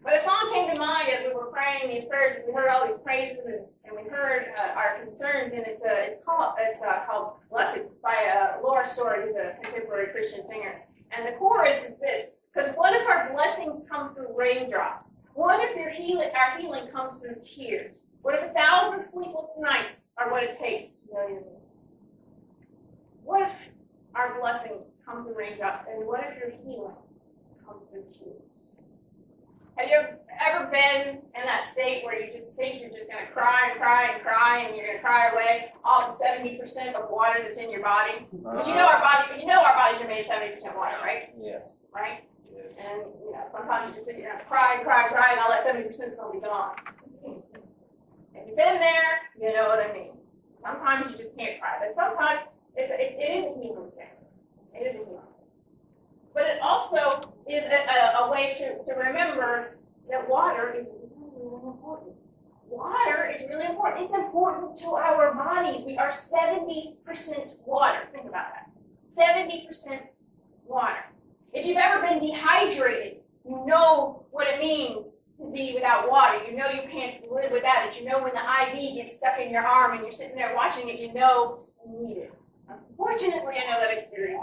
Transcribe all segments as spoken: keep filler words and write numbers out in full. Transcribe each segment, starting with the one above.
But a song came to mind as we were praying these prayers, as we heard all these praises, and, and we heard uh, our concerns, and it's, uh, it's called it's uh, called Blessings. It's by uh, Laura Sword, who's a contemporary Christian singer. And the chorus is this: because what if our blessings come through raindrops? What if your healing, our healing comes through tears? What if a thousand sleepless nights are what it takes to know your name? What if our blessings come through raindrops, and what if your healing comes through tears? Have you ever been in that state where you just think you're just going to cry and cry and cry, and you're going to cry away all the seventy percent of water that's in your body? Because you know our body, you know our bodies are made of seventy percent water, right? Yes. Right? Yes. And you know, sometimes you just think you're going to cry and cry and cry, and all that seventy percent is going to be gone. If you've been there, you know what I mean. Sometimes you just can't cry, but sometimes it's a, it, it is a healing thing. It is a healing. But it also is a, a, a way to, to remember that water is really, really important. Water is really important. It's important to our bodies. We are seventy percent water. Think about that. seventy percent water. If you've ever been dehydrated, you know what it means to be without water. You know you can't live without it. You know when the I V gets stuck in your arm and you're sitting there watching it, you know you need it. Unfortunately, I know that experience.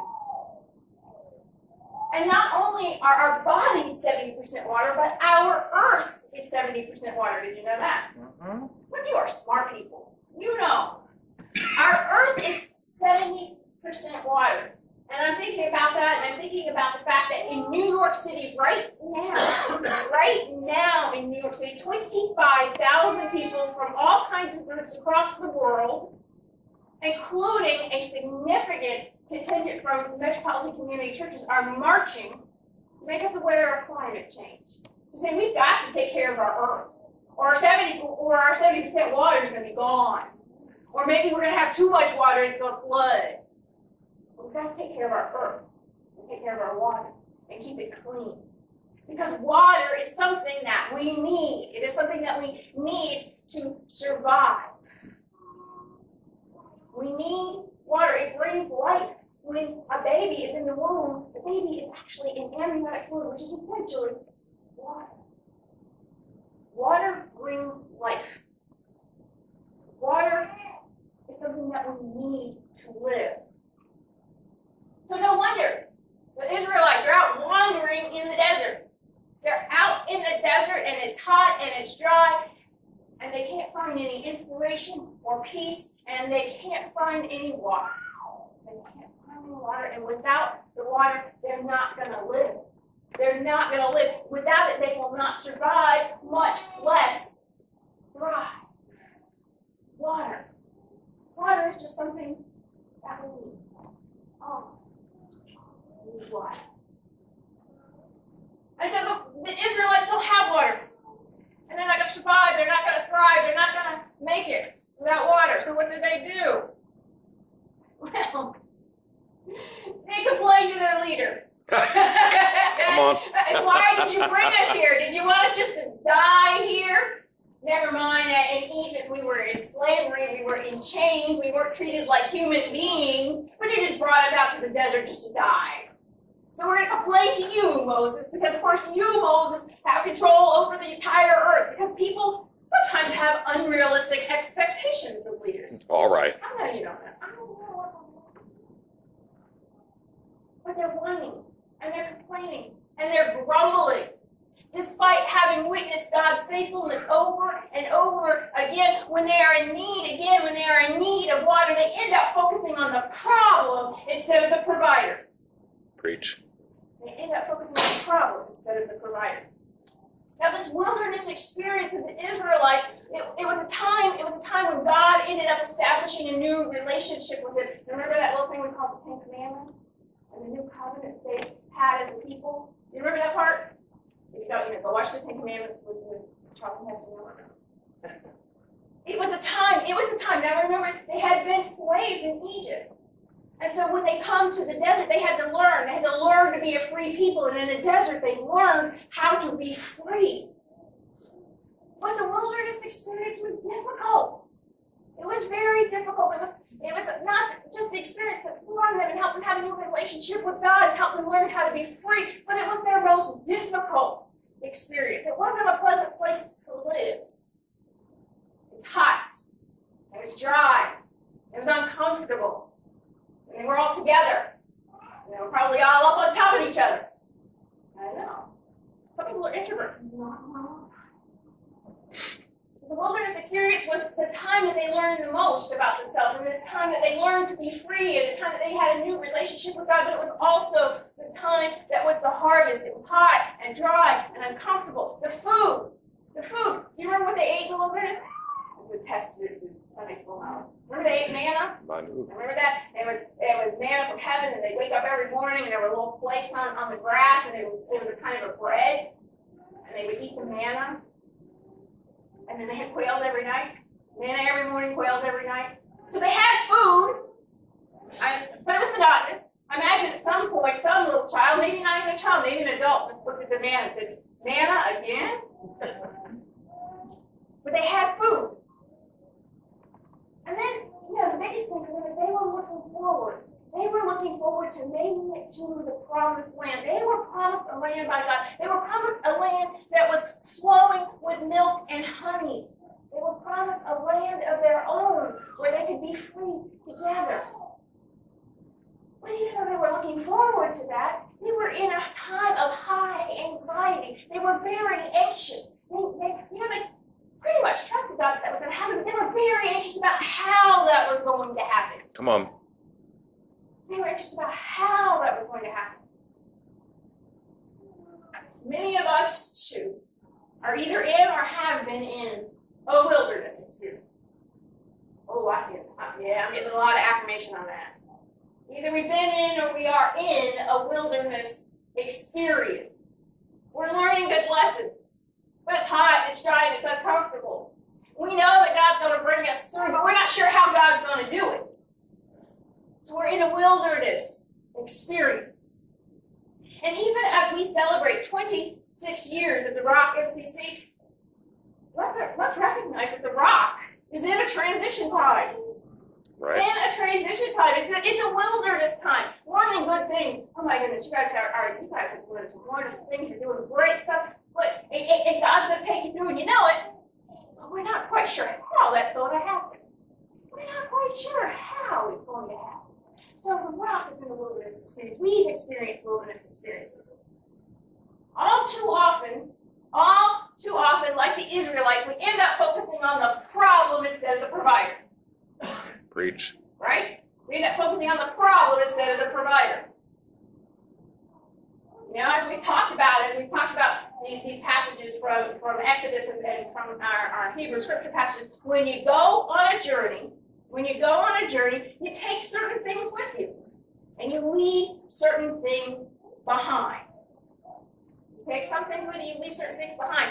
And not only are our bodies seventy percent water, but our earth is seventy percent water. Did you know that? Mm-hmm. Well, you are smart people. You know. Our earth is seventy percent water. And I'm thinking about that, and I'm thinking about the fact that in New York City right now, right now in New York City, twenty-five thousand people from all kinds of groups across the world, including a significant contingent from metropolitan community churches, are marching to make us aware of climate change. To say we've got to take care of our earth, or our seventy or our seventy percent water is going to be gone, or maybe we're going to have too much water and it's going to flood. But we've got to take care of our earth and take care of our water and keep it clean, because water is something that we need. It is something that we need to survive. We need water. It brings life. When a baby is in the womb, the baby is actually in amniotic fluid, which is essentially water. Water brings life. Water is something that we need to live. So no wonder the Israelites are out wandering in the desert. They're out in the desert, and it's hot and it's dry, and they can't find any inspiration or peace, and they can't find any water. They can't find any water, and without the water, they're not going to live. They're not going to live. Without it, they will not survive, much less thrive. Water. Water is just something that we need. All of us need water. I said, look, the Israelites don't have water. And they're not going to survive. They're not going to thrive. They're not going to make it without water. So what did they do? Well, they complained to their leader. Come on. Why did you bring us here? Did you want us just to die here? Never mind that in Egypt we were in slavery, we were in chains, we weren't treated like human beings, but you just brought us out to the desert just to die. So we're going to complain to you, Moses, because of course you, Moses, have control over the entire earth, because people sometimes have unrealistic expectations of leaders. All right. I know you don't know. I don't know what I'm doing. But they're whining, and they're complaining, and they're grumbling. Despite having witnessed God's faithfulness over and over again, when they are in need, again, when they are in need of water, they end up focusing on the problem instead of the provider. Preach. They end up focusing on the problem instead of the provider. Now, this wilderness experience of the Israelites, it, it was a time, it was a time when God ended up establishing a new relationship with them. Remember that little thing we call the Ten Commandments? And the new covenant they had as a people? You remember that part? If you don't, you know, go watch the Ten Commandments with, with Charlton Heston. It was a time, it was a time. Now remember, they had been slaves in Egypt. And so when they come to the desert, they had to learn. They had to learn to be a free people. And in the desert, they learned how to be free. But the wilderness experience was difficult. It was very difficult. It was, it was not just the experience that formed them and helped them have a new relationship with God and helped them learn how to be free, but it was their most difficult experience. It wasn't a pleasant place to live. It was hot. It was dry. It was uncomfortable. And they were all together. And they were probably all up on top of each other. I know. Some people are introverts. So the wilderness experience was the time that they learned the most about themselves, and the time that they learned to be free, and the time that they had a new relationship with God, but it was also the time that was the hardest. It was hot and dry and uncomfortable. The food, the food. You remember what they ate in the wilderness? It's a test of Sunday school knowledge. Remember they ate manna? Remember that? It was it was manna from heaven, and they'd wake up every morning, and there were little flakes on, on the grass, and it was, it was a kind of a bread, and they would eat the manna. And then they had quails every night. Manna every morning, quails every night. So they had food, I, but it was monotonous. I imagine at some point, some little child, maybe not even a child, maybe an adult, just looked at the manna and said, manna again? But they had food. And then, you know, the biggest thing for them is they were looking forward. They were looking forward to making it to the promised land. They were promised a land by God. They were promised a land that was flowing with milk and honey. They were promised a land of their own where they could be free together. But even though they were looking forward to that, they were in a time of high anxiety. They were very anxious. They, they, you know, they pretty much trusted God that that was going to happen, but they were very anxious about how that was going to happen. Come on. They were anxious about how that was going to happen. Many of us, too, are either in or have been in a wilderness experience. Oh, I see it. Yeah, I'm getting a lot of affirmation on that. Either we've been in or we are in a wilderness experience. We're learning good lessons, but it's hot, it's dry, and it's uncomfortable. We know that God's going to bring us through, but we're not sure how God's going to do it. So we're in a wilderness experience. And even as we celebrate twenty-six years of the Rock N C C, let's, let's recognize that the Rock is in a transition time. Right. In a transition time. It's a, it's a wilderness time. Learning good things. Oh my goodness, you guys are, are you guys are doing some wonderful things. You're doing great stuff. But and, and God's going to take you through, and you know it. But we're not quite sure how that's going to happen. We're not quite sure how it's going to happen. So the Rock is in the wilderness experience. We've experienced wilderness experiences. All too often, all too often, like the Israelites, we end up focusing on the problem instead of the provider. Preach. Right? We end up focusing on the problem instead of the provider. You know, as we talked about, as we talked about these, these passages from, from Exodus and, and from our, our Hebrew scripture passages, when you go on a journey, When you go on a journey, you take certain things with you, and you leave certain things behind. You take some things with you, you leave certain things behind.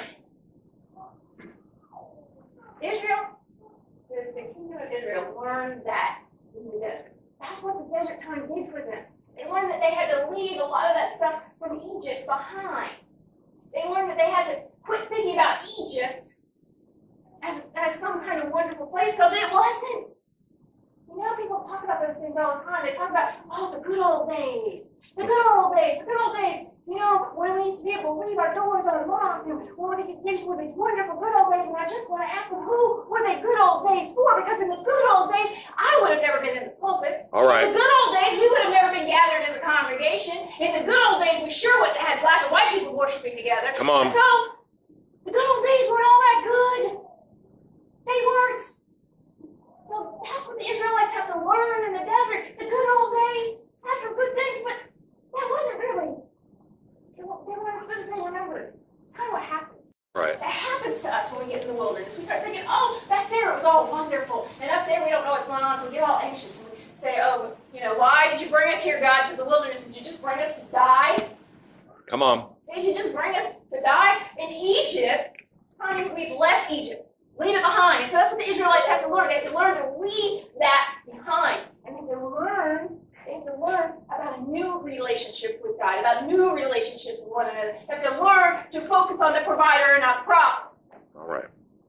Israel, the, the kingdom of Israel learned that in the desert. That's what the desert time did for them. They learned that they had to leave a lot of that stuff from Egypt behind. They learned that they had to quit thinking about Egypt as, as some kind of wonderful place, because it wasn't. You know, people talk about those things all the time. They talk about, oh, the good old days. The good old days. The good old days. You know, when we used to be able to leave our doors unlocked, and when we could use these wonderful good old days. And I just want to ask them, who were they good old days for? Because in the good old days, I would have never been in the pulpit. All right. In the good old days, we would have never been gathered as a congregation. In the good old days, we sure wouldn't have had black and white people worshiping together. Come on. And so, the good old days weren't all that good. They weren't. So that's what the Israelites have to learn in the desert. The good old days had some good things, but that wasn't really. They weren't as good as they remembered. It's kind of what happens. Right. That happens to us when we get in the wilderness. We start thinking, oh, back there it was all wonderful. And up there we don't know what's going on, so we get all anxious. And we say, oh, you know, why did you bring us here, God, to the wilderness? Did you just bring us to die? Come on. Did you just bring us to die? In Egypt, honey, we've left Egypt. Leave it behind. And so that's what the Israelites have to learn. They have to learn to leave that behind. And they have to learn, they have to learn about a new relationship with God, about new relationships with one another. They have to learn to focus on the provider and not the problem. All right.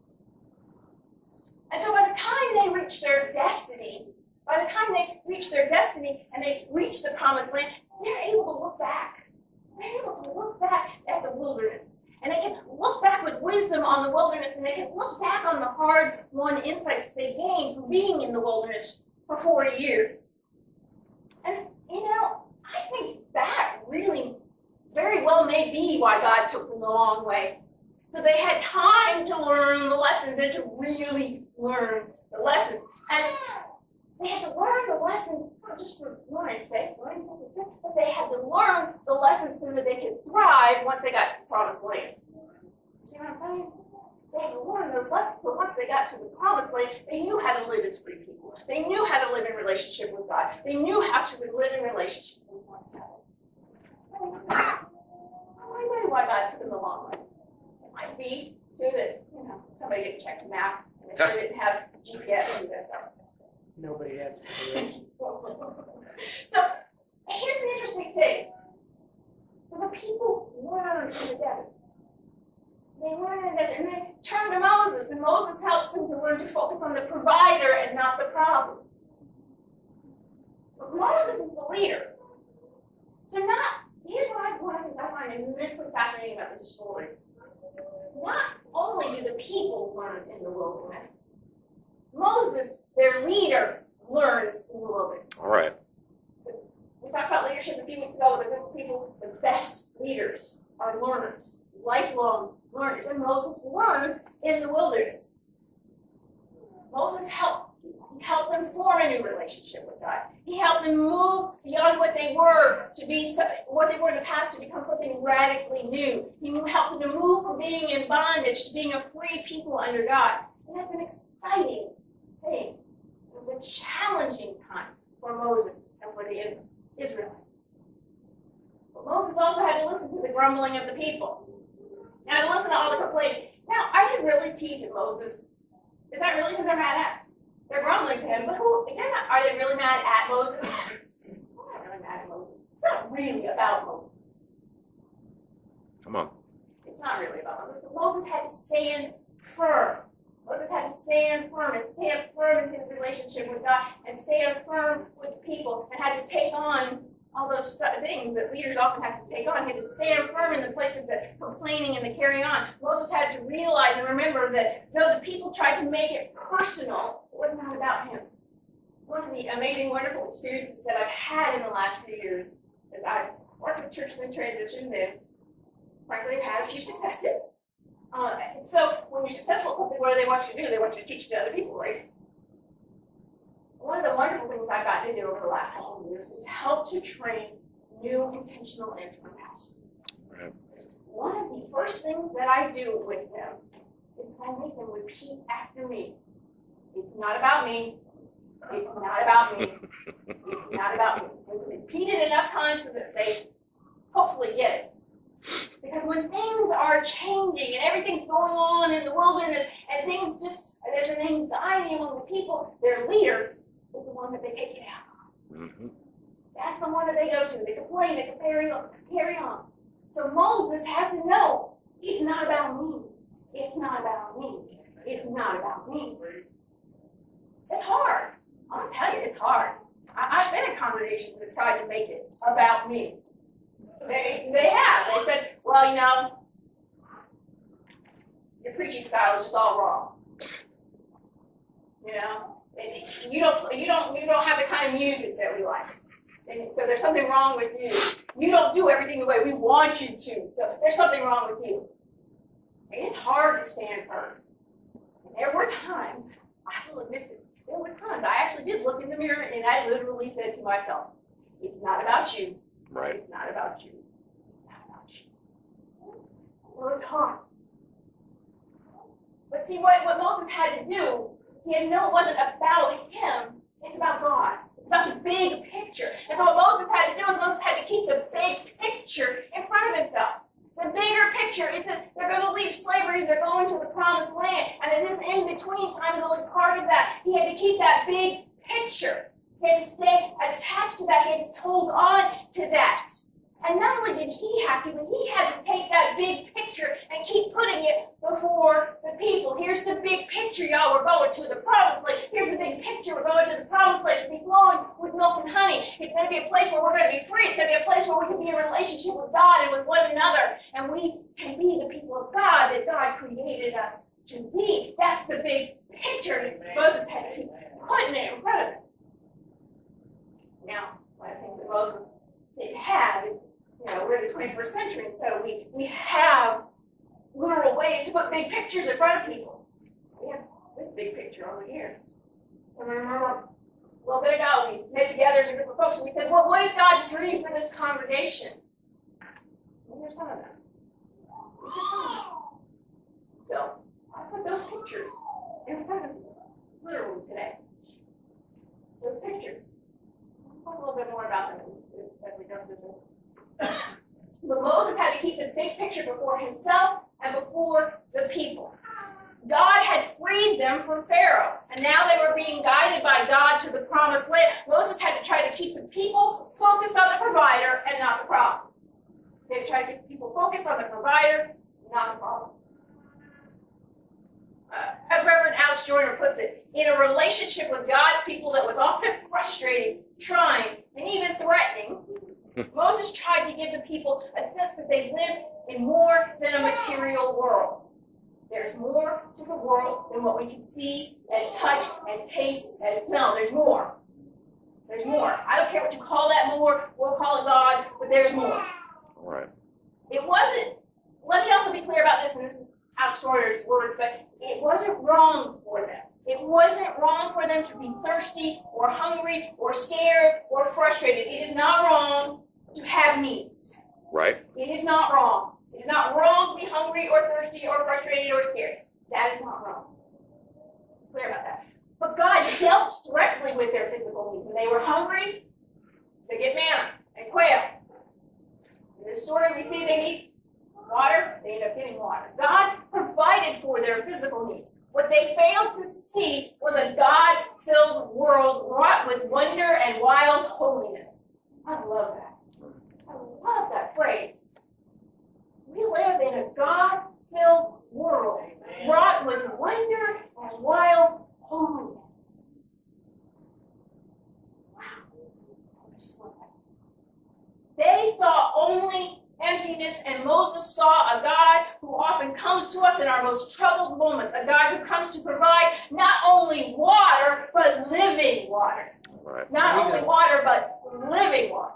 And so by the time they reach their destiny, by the time they reach their destiny and they reach the promised land, they're able to look back. They're able to look back at the wilderness And they can look back with wisdom on the wilderness, and they can look back on the hard-won insights they gained from being in the wilderness for forty years. And, you know, I think that really very well may be why God took them the long way. So they had time to learn the lessons and to really learn the lessons. And they had to learn the lessons, not just for learning's sake, learning something's good, but they had to learn the lessons so that they could thrive once they got to the promised land. See what I'm saying? They had to learn those lessons, so once they got to the promised land, they knew how to live as free people. They knew how to live in relationship with God. They knew how to live in relationship with one another. I know why God took them the long way. It might be so that, you know, somebody didn't check the map and they still didn't have G P S and that. Nobody has to. So here's an interesting thing. So the people learned in the desert. They learned in the desert, and they turned to Moses, and Moses helps them to learn to focus on the provider and not the problem. But Moses is the leader. So not, here's what I, one of the things I find immensely fascinating about this story. Not only do the people learn in the wilderness, Moses, their leader, learns in the wilderness. All right. We talked about leadership a few weeks ago with the good people. The best leaders are learners, lifelong learners. And Moses learned in the wilderness. Moses helped. He helped them form a new relationship with God. He helped them move beyond what they were to be so, what they were in the past to become something radically new. He helped them to move from being in bondage to being a free people under God. And that's an exciting thing. It was a challenging time for Moses and for the Israelites. But Moses also had to listen to the grumbling of the people. And to listen to all the complaining. Now, are they really peeved at Moses? Is that really who they're mad at? They're grumbling to him, but who, they're not, are they really mad at Moses? They're not really mad at Moses. It's not really about Moses. Come on. It's not really about Moses, but Moses had to stand firm. Moses had to stand firm and stand firm in his relationship with God and stand firm with people and had to take on all those st- things that leaders often have to take on. He had to stand firm in the places that complaining and to carry on. Moses had to realize and remember that, no, the people tried to make it personal. It was not about him. One of the amazing, wonderful experiences that I've had in the last few years is I've worked with churches in transition that, frankly, have had a few successes. Uh, so when you're successful at something, what do they want you to do? They want you to teach it to other people, right? One of the wonderful things I've gotten to do over the last couple of years is help to train new intentional interim pastors. Right. One of the first things that I do with them is I make them repeat after me. It's not about me. It's not about me. It's not about me. And repeat it enough times so that they hopefully get it. Because when things are changing and everything's going on in the wilderness and things just, there's an anxiety among the people, their leader is the one that they take it out on. Mm-hmm. That's the one that they go to. They complain, they can carry on, carry on. So Moses has to know, it's not about me. It's not about me. It's not about me. It's hard. I'm going to tell you, it's hard. I, I've been in congregations that tried to make it about me. They, they have. They said, well, you know, your preaching style is just all wrong. You know, and you don't, you don't, you don't have the kind of music that we like. And so there's something wrong with you. You don't do everything the way we want you to. So there's something wrong with you. And it's hard to stand firm. And there were times, I will admit this, there were times I actually did look in the mirror and I literally said to myself, it's not about you. Right. It's not about you. It's not about you. So it's hard. But see, what, what Moses had to do, he had to know it wasn't about him. It's about God. It's about the big picture. And so what Moses had to do is Moses had to keep the big picture in front of himself. The bigger picture is that they're going to leave slavery and they're going to the promised land. And that this in-between time is only part of that. He had to keep that big picture. He had to stay attached to that. He had to hold on to that. And not only did he have to, but he had to take that big picture and keep putting it before the people. Here's the big picture, y'all. We're going to the promised land. Here's the big picture. We're going to the promised land. It's going to be flowing with milk and honey. It's going to be a place where we're going to be free. It's going to be a place where we can be in relationship with God and with one another. And we can be the people of God that God created us to be. That's the big picture that Moses had to keep putting it in front of him. Now, one of the things that Moses didn't have is, you know, we're in the twenty-first century, and so we, we have literal ways to put big pictures in front of people. We have this big picture over here. And I remember a little bit ago, we met together as a group of folks, and we said, well, what is God's dream for this congregation? And here's some of them. Here's some of them. So, I put those pictures in front of you, literally today. Those pictures. I'll talk a little bit more about them as we go through this. But Moses had to keep the big picture before himself and before the people. God had freed them from Pharaoh, and now they were being guided by God to the promised land. Moses had to try to keep the people focused on the provider and not the problem. They had to try to keep people focused on the provider, not the problem. Uh, as Reverend Alex Joyner puts it, in a relationship with God's people that was often frustrating, trying, and even threatening, Moses tried to give the people a sense that they lived in more than a material world. There's more to the world than what we can see and touch and taste and smell. There's more. There's more. I don't care what you call that more. We'll call it God, but there's more. All right. It wasn't, let me also be clear about this, and this is Alex Joyner's word, but it wasn't wrong for them. It wasn't wrong for them to be thirsty or hungry or scared or frustrated. It is not wrong to have needs. Right. It is not wrong. It is not wrong to be hungry or thirsty or frustrated or scared. That is not wrong. Clear about that. But God dealt directly with their physical needs. When they were hungry, they get manna and quail. In this story, we see they need water. They end up getting water. God provided for their physical needs. What they failed to see was a God-filled world wrought with wonder and wild holiness. I love that. I love that phrase. We live in a God-filled world wrought with wonder and wild holiness. Wow. I just love that. They saw only emptiness, and Moses saw a God who often comes to us in our most troubled moments, a God who comes to provide not only water, but living water. Right. Not only water, but living water.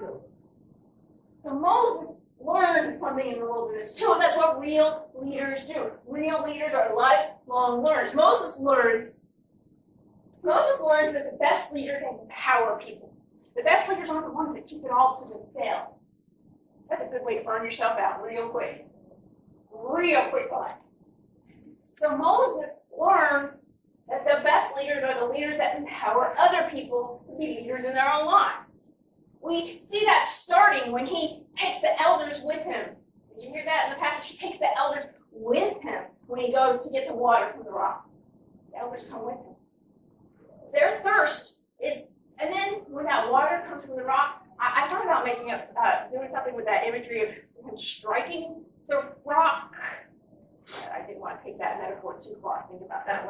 So Moses learned something in the wilderness too, and that's what real leaders do. Real leaders are lifelong learners. Moses learns, Moses learns that the best leaders empower people. The best leaders aren't the ones that keep it all to themselves. That's a good way to burn yourself out real quick. Real quick life. So Moses learns that the best leaders are the leaders that empower other people to be leaders in their own lives. We see that starting when he takes the elders with him. Did you hear that in the passage? He takes the elders with him when he goes to get the water from the rock. The elders come with him. Their thirst is, and then when that water comes from the rock, I, I thought about making up, uh, doing something with that imagery of him striking the rock. I didn't want to take that metaphor too far. Think about that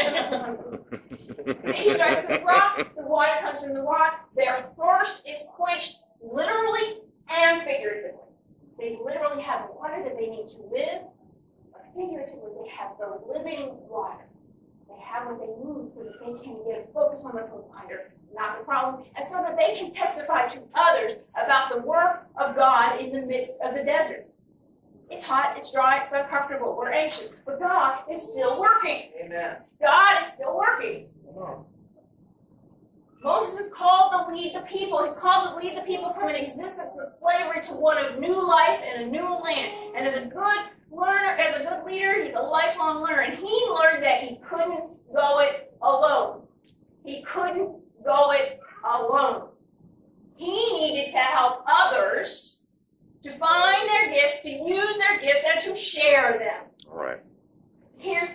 one. He strikes the rock, the water comes from the rock. Their thirst is quenched literally and figuratively. They literally have the water that they need to live, but figuratively they have the living water. They have what they need so that they can get a focus on the provider, not the problem, and so that they can testify to others about the work of God in the midst of the desert. It's hot, it's dry, it's uncomfortable, we're anxious, but God is still working. Amen. God is still working. Come Moses is called to lead the people. He's called to lead the people from an existence of slavery to one of new life and a new land. And as a good learner, as a good leader, he's a lifelong learner. And he learned that he couldn't go it alone. He couldn't go it alone. He needed to help others to find their gifts, to use their gifts, and to share them. All right. Here's,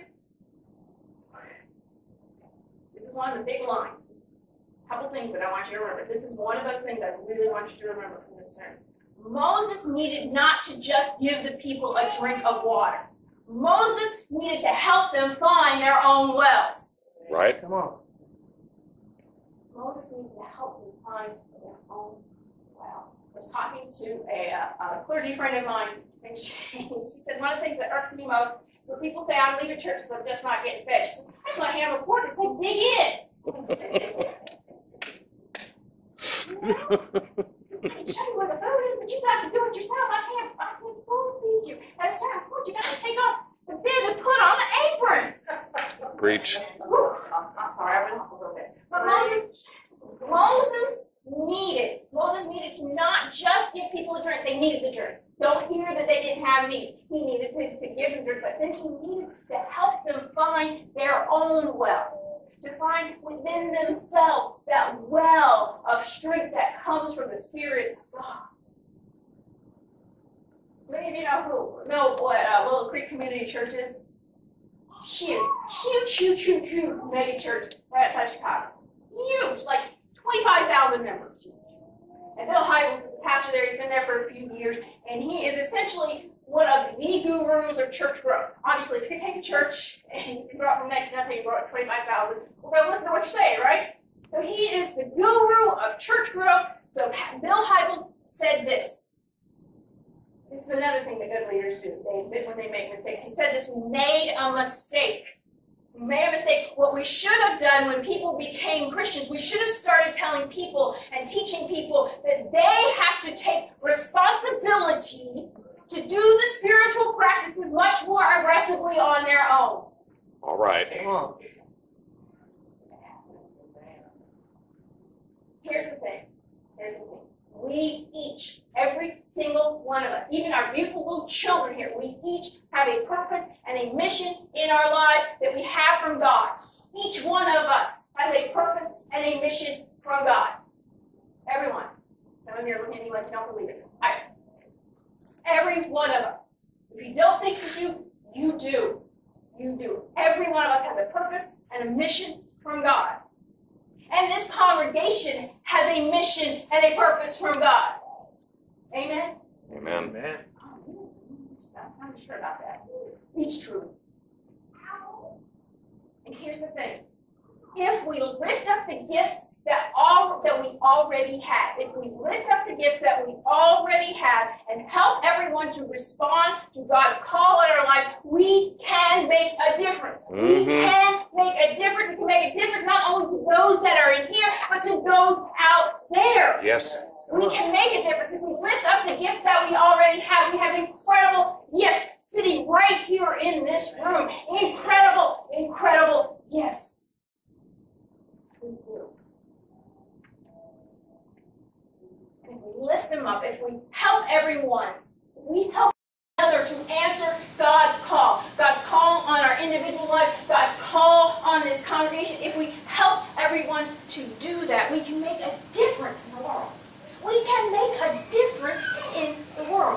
this is one of the big lines. A couple things that I want you to remember. This is one of those things I really want you to remember from this sermon. Moses needed not to just give the people a drink of water. Moses needed to help them find their own wells. Right? Come on. Moses needed to help them find their own well. I was talking to a, uh, a clergy friend of mine, and she, she said one of the things that irks me most is when people say I'm leaving church because I'm just not getting fed. She said, I just want to hand them a fork and say, dig in. I can show you where the food is, but you got to do it yourself. I can't, I can't spoon feed you. At a certain point, you got to take off the bib and put on the apron. Preach. Whew. I'm sorry, I went off a little bit. But Moses, Moses needed, Moses needed to not just give people a drink, they needed the drink. Don't hear that they didn't have needs. He needed to, to give them drink, but then he needed to help them find their own wells. To find within themselves that well of strength that comes from the Spirit of God. Do any of you know who know what uh, Willow Creek Community Church is? Huge, huge, huge, huge, huge mega church right outside Chicago. Huge, like twenty-five thousand members. And Bill Hybels is the pastor there. He's been there for a few years, and he is essentially one of the gurus of church growth. Obviously, if you take a church and you grow up from next to nothing, you grow up to twenty-five thousand, we're going to listen to what you're saying, right? So he is the guru of church growth. So Bill Hybels said this. This is another thing that good leaders do they admit when they make mistakes. He said this, we made a mistake. We made a mistake. What we should have done when people became Christians, we should have started telling people and teaching people that they have to take responsibility to do the spiritual practices much more aggressively on their own. All right. Come on. Here's the thing. Here's the thing. We each, every single one of us, even our beautiful little children here, we each have a purpose and a mission in our lives that we have from God. Each one of us has a purpose and a mission from God. Everyone. Some of you are looking at me like you don't believe it. All right. Every one of us. If you don't think you do, you do. You do. Every one of us has a purpose and a mission from God. And this congregation has a mission and a purpose from God. Amen? Amen. Amen. Oh, I'm not sure about that. It's true. And here's the thing. If we lift up the gifts that all that we already have, if we lift up the gifts that we already have and help everyone to respond to God's call in our lives, we can make a difference. Mm-hmm. We can make a difference. We can make a difference not only to those that are in here, but to those out there. Yes. We can make a difference if we lift up the gifts that we already have. We have incredible gifts sitting right here in this room. Incredible, incredible gifts. We do. And if we lift them up, if we help everyone, we help each other to answer God's call. God's call on our individual lives, God's call on this congregation. If we help everyone to do that, we can make a difference in the world. We can make a difference in the world.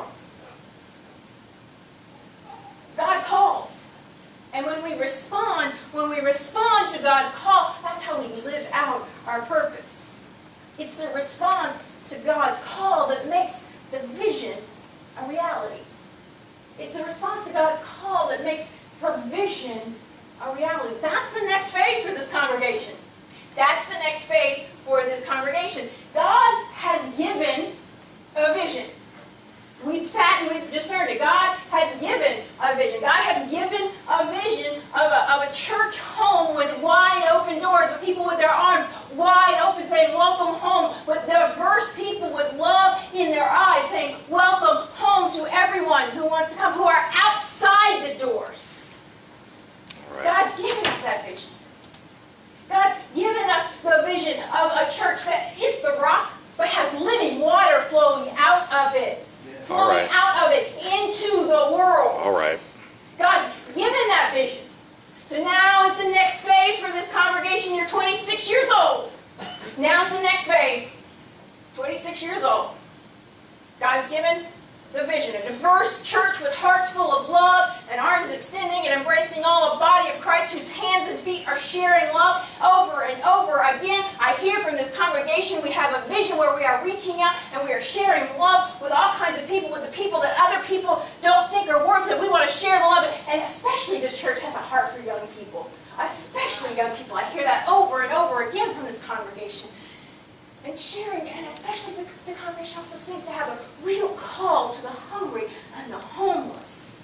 God calls. And when we respond, when we respond to God's call, that's how we live out our purpose. It's the response to God's call that makes the vision a reality. It's the response to God's call that makes provision a reality. That's the next phase for this congregation. That's the next phase for this congregation. God has given a vision. We've sat and we've discerned it. God has given a vision. God has given a vision of a, of a church home with wide open doors, with people with their arms wide open saying, welcome home, with diverse people with love in their eyes saying, welcome home to everyone who wants to come, who are outside the doors. Right. God's given us that vision. God's given us the vision of a church that is the rock, but has living water flowing out of it. Flowing right. out of it into the world. All right. God's given that vision. So now is the next phase for this congregation. You're twenty-six years old. Now's the next phase. twenty-six years old. God has given the vision. A diverse church with hearts full of love and arms extending and embracing all, a body of Christ whose hands and feet are sharing love over and over again. I hear from this congregation congregation, we have a vision where we are reaching out and we are sharing love with all kinds of people, with the people that other people don't think are worth it. We want to share the love, and especially this church has a heart for young people. Especially young people. I hear that over and over again from this congregation. And sharing, and especially the, the congregation also seems to have a real call to the hungry and the homeless.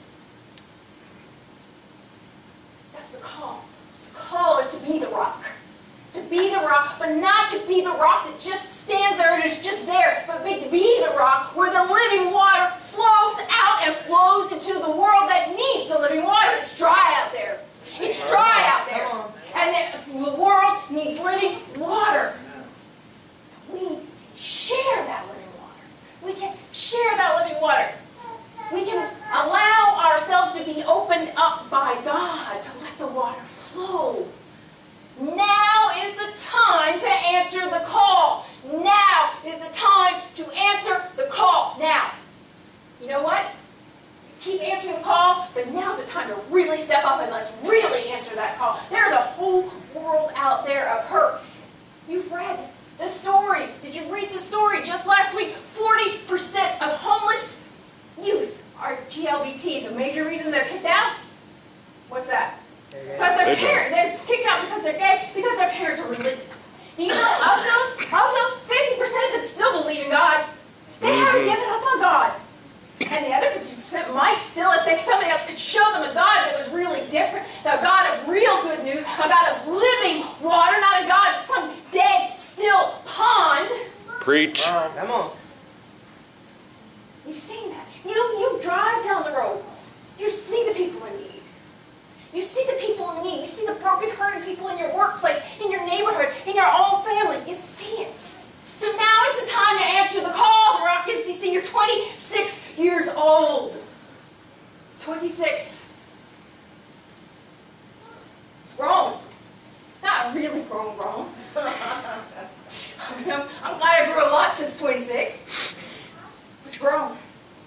That's the call. The call is to be the rock. To be the rock, but not to be the rock that just stands there and is just there, but to be the rock where the living water flows out and flows into the world that needs the living water. It's dry out there. It's dry out there. And the world needs living water. We share that living water. We can share that living water. We can allow ourselves to be opened up by God to let the water flow. Now is the time to answer the call. Now is the time to answer the call. Now, you know what? Keep answering the call, but now's the time to really step up and let's really answer that call. There's a whole world out there of hurt. You've read the stories. Did you read the story just last week? forty percent of homeless youth are G L B T. The major reason they're kicked out? What's that? Because their parents, they're kicked out because they're gay, because their parents are religious. Do you know of those, of those, fifty percent of them still believe in God. They mm-hmm. haven't given up on God. And the other fifty percent might still, if they, somebody else could show them a God that was really different, a God of real good news, a God of living water, not a God of some dead, still pond. Preach. Uh, come on. You've seen that. You, you drive down the roads. You see the people in need. You see the people in need. You see the broken, hurting people in your workplace, in your neighborhood, in your own family. You see it. So now is the time to answer the call, Rock M C C. You're twenty-six years old. twenty-six. It's grown. Not really grown, grown. I'm, I'm glad I grew a lot since twenty-six. But you're grown.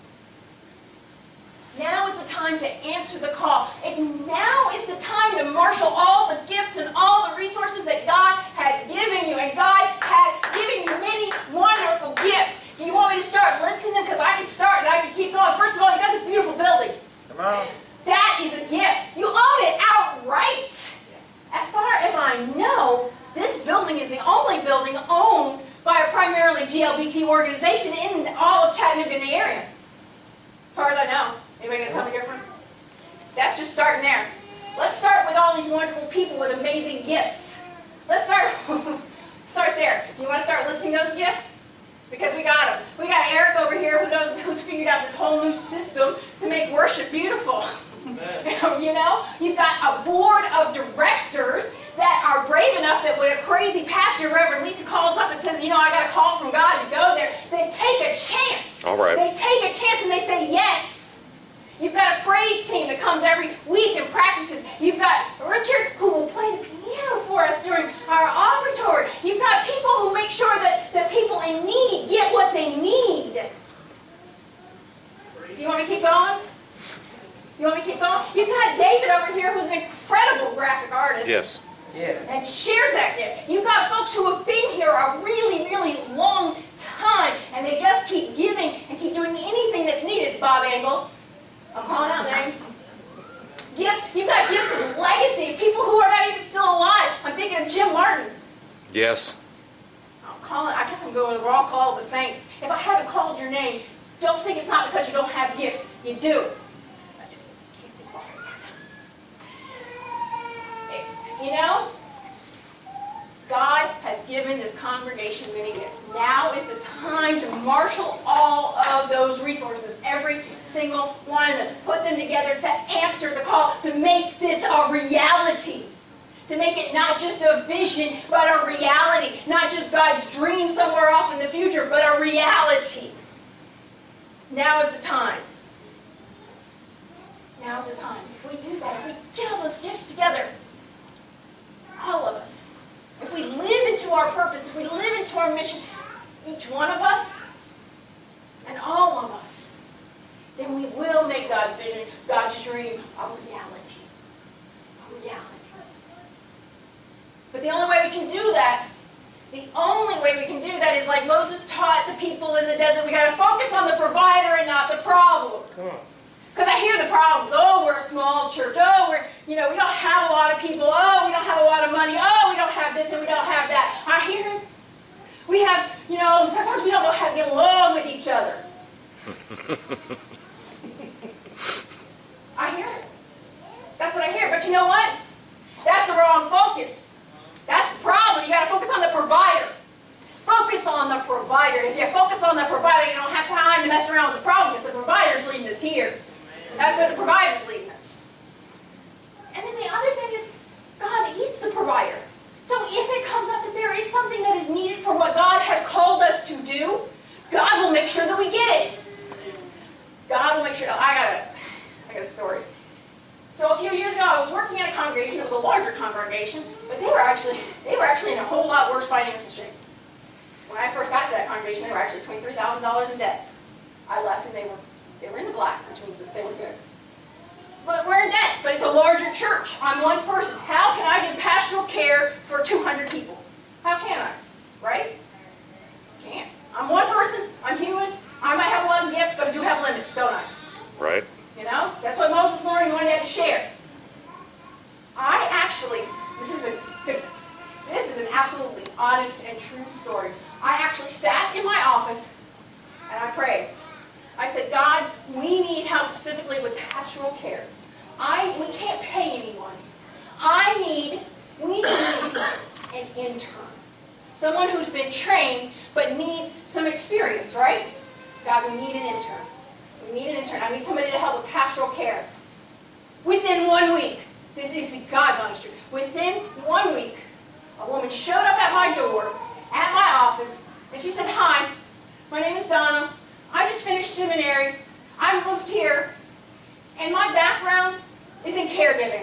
Now is the time to answer the call. And now is the time to marshal all the gifts and all the resources that God has given you. And God has given you many wonderful gifts. Do you want me to start listing them? Because I can start and I can keep going. First of all, you got this beautiful building. Come on. That is a gift. You own it outright. As far as I know, this building is the only building owned by a primarily G L B T organization in all of Chattanooga and the area. As far as I know. Anybody gonna tell me different? That's just starting there. Let's start with all these wonderful people with amazing gifts. Let's start start there. Do you want to start listing those gifts? Because we got them. We got Eric over here who knows who's figured out this whole new system to make worship beautiful. You know, you've got a board of directors that are brave enough that when a crazy pastor, Reverend Lisa, calls up and says, you know, I got a call from God to go there, they take a chance. All right. They take a chance and they say yes. You've got a praise team that comes every week and practices. You've got Richard who will play the piano for us during our offertory. You've got people who make sure that the people in need get what they need. Do you want me to keep going? You want me to keep going? You've got David over here who's an incredible graphic artist. Yes. Yes. And shares that gift. You've got folks who have been here a really, really long time and they just keep giving and keep doing anything that's needed. Bob Engel. I'm calling out names. Gifts, you've got gifts of legacy, people who are not even still alive. I'm thinking of Jim Martin. Yes. I'm calling, I guess I'm going to the wrong call of the saints. If I haven't called your name, don't think it's not because you don't have gifts. You do. I just can't think of it. You know, God has given this congregation many gifts. Now is the time to marshal all of those resources, every single one of them. Put them together to answer the call, to make this a reality. To make it not just a vision, but a reality. Not just God's dream somewhere off in the future, but a reality. Now is the time. Now is the time. If we do that, if we get all those gifts together, all of us, if we live into our purpose, if we live into our mission, each one of us and all of us, then we will make God's vision, God's dream, a reality. A reality. But the only way we can do that The only way we can do that is like Moses taught the people in the desert. We got to focus on the provider and not the problem. Come on. Because I hear the problems. Oh, we're a small church. Oh, we're, you know, we don't have a lot of people. Oh, we don't have a lot of money. Oh, we don't have this and we don't have that. I hear it. We have, you know, sometimes we don't know how to get along with each other. I hear it. That's what I hear. But you know what? That's the wrong focus. That's the problem. You got to focus on the provider. Focus on the provider. If you focus on the provider, you don't have time to mess around with the problem because the provider's leading us here. That's where the provider's leading us. And then the other thing is, God is the provider. So if it comes up that there is something that is needed for what God has called us to do, God will make sure that we get it. God will make sure. I got a, I got a story. So a few years ago, I was working at a congregation. It was a larger congregation, but they were actually they were actually in a whole lot worse financial shape. When I first got to that congregation, they were actually twenty-three thousand dollars in debt. I left and they were they were in the black, which means that they were good. But we're in debt. But it's a larger church. I'm one person. How can I do pastoral care for two hundred people? How can I? Right? Can't. I'm one person. I'm human. I might have a lot of gifts, but I do have limits, don't I? Right. You know? That's what Moses learned and what he had to share. I actually, this is a this is an absolutely honest and true story. I actually sat in my office and I prayed. I said, God, we need help specifically with pastoral care. I we can't pay anyone. I need, we need an intern. Someone who's been trained but needs some experience, right? God, we need an intern. We need an intern. I need somebody to help with pastoral care. Within one week, this is the God's honest truth. Within one week, a woman showed up at my door, at my office, and she said, hi, my name is Donna. I just finished seminary. I moved here, and my background is in caregiving.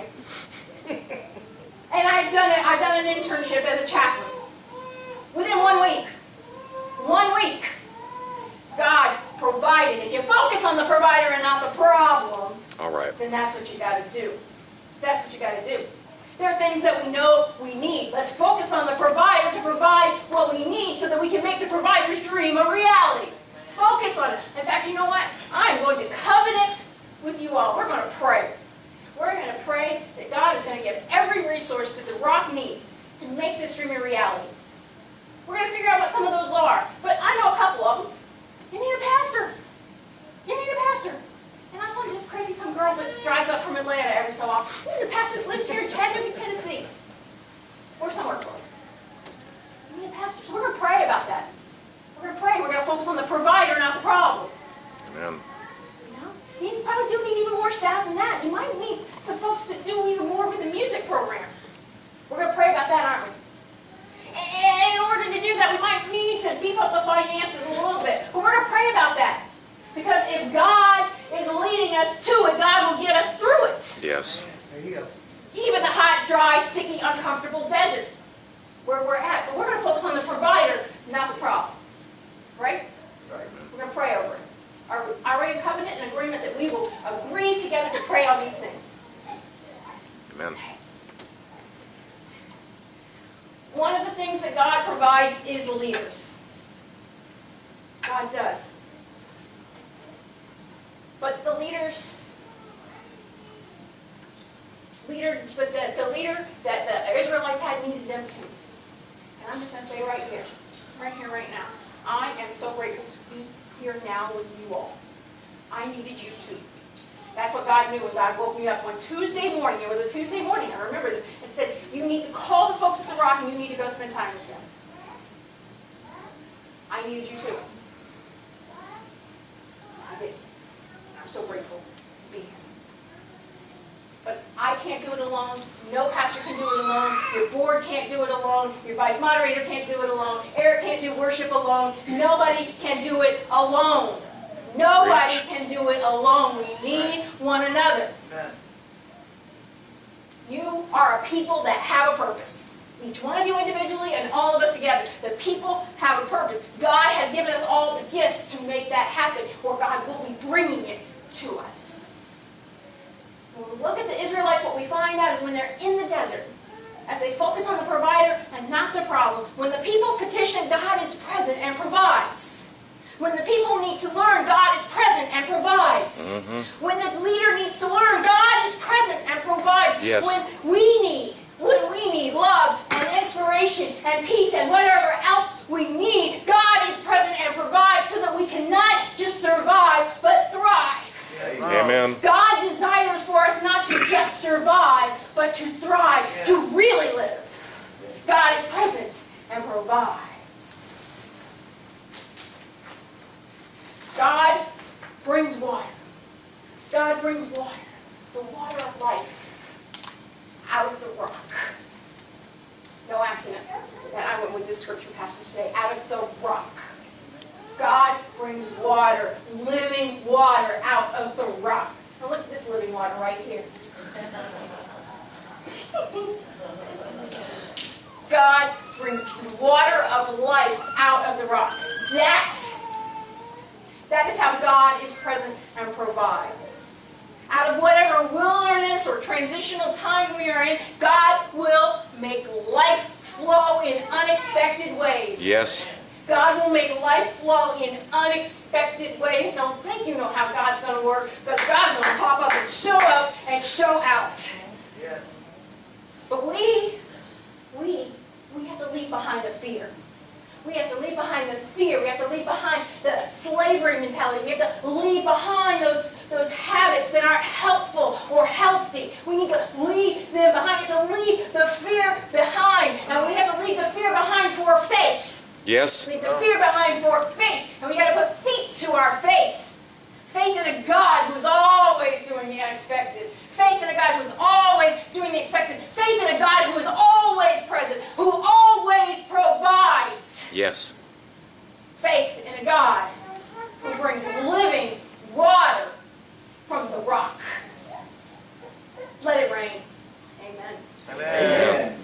And I've done, a, I've done an internship as a chaplain. Within one week, one week, God provided. If you focus on the provider and not the problem, All right. then that's what you got to do. That's what you got to do. There are things that we know we need. Let's focus on the provider to provide what we need so that we can make the provider's dream a reality. Focus on it. In fact, you know what? I'm going to covenant with you all. We're going to pray. We're going to pray that God is going to give every resource that the Rock needs to make this dream a reality. We're going to figure out what some of those are. But I know a couple of them. You need a pastor. You need a pastor. And not some just crazy some girl that drives up from Atlanta every so often. You need a pastor that lives here in Chattanooga, Tennessee. Or somewhere close. You need a pastor. So we're going to pray about that. We're going to pray. We're going to focus on the provider, not the problem. Amen. You know? You probably do need even more staff than that. You might need some folks to do even more with the music program. We're going to pray about that, aren't we? And in order to do that, we might need to beef up the finances a little bit. But we're going to pray about that. Because if God is leading us to it, God will get us through it. Yes. There you go. Even the hot, dry, sticky, uncomfortable desert where we're at. But we're going to focus on the provider, not the problem. Right? Right. We're going to pray over it. Are we, are we in covenant and agreement that we will agree together to pray on these things? Amen. One of the things that God provides is leaders. God does. But the leaders, leader, but the, the leader that the Israelites had needed them too. And I'm just going to say right here, right here, right now, I am so grateful to be here now with you all. I needed you too. That's what God knew when God woke me up one Tuesday morning. It was a Tuesday morning, I remember this. And said, you need to call the folks at the Rock and you need to go spend time with them. I needed you too. I did. I'm so grateful to be here. But I can't do it alone. No pastor can do it alone. Your board can't do it alone. Your vice moderator can't do it alone. Eric can't do worship alone. Nobody can do it alone. Nobody can do it alone. We need one another. Amen. You are a people that have a purpose. Each one of you individually and all of us together. The people have a purpose. God has given us all the gifts to make that happen, or God will be bringing it to us. When we look at the Israelites, what we find out is when they're in the desert, as they focus on the provider and not the problem. When the people petition, God is present and provides. When the people need to learn, God is present and provides. Mm-hmm. When the leader needs to learn, God is present and provides. Yes. When we need, when we need love and inspiration and peace and whatever else we need, God is present and provides so that we can not just survive, but thrive. Amen. God desires for us not to just survive, but to thrive, to really live. God is present and provides. God brings water. God brings water, the water of life, out of the rock. No accident that I went with this scripture passage today. Out of the rock. God brings water, living water out of the rock. Now look at this living water right here. God brings water of life out of the rock. That, that is how God is present and provides. Out of whatever wilderness or transitional time we are in, God will make life flow in unexpected ways. Yes. God will make life flow in unexpected ways. Don't think you know how God's going to work, because God's going to pop up and show up and show out. Yes. But we, we, we have to leave behind the fear. We have to leave behind the fear. We have to leave behind the slavery mentality. We have to leave behind those, those habits that aren't helpful or healthy. We need to leave them behind. We have to leave the fear behind. And we have to leave the fear behind for faith. Yes. Leave the fear behind for faith. And we got to put feet to our faith. Faith in a God who is always doing the unexpected. Faith in a God who is always doing the expected. Faith in a God who is always present, who always provides. Yes. Faith in a God who brings living water from the rock. Let it rain. Amen. Amen.